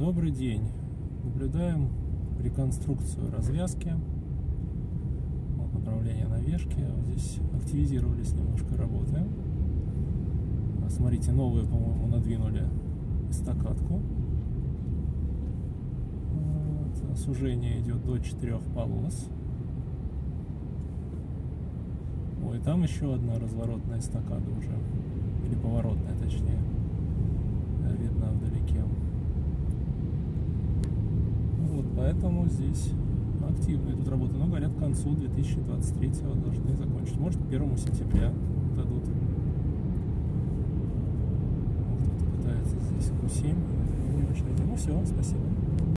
Добрый день. Наблюдаем реконструкцию развязки. Вот направление навешки. Вот здесь активизировались немножко, работаем. Смотрите, новые, по-моему, надвинули эстакадку. Вот. Сужение идет до 4 полос. Ой, там еще одна разворотная эстакада уже. Или поворотная, точнее. Видно вдалеке. Вот, поэтому здесь активно идут работы. Но, говорят, к концу 2023 должны закончить. Может, 1 сентября дадут. Кто-то пытается здесь Q7. Не очень. Ну все, спасибо.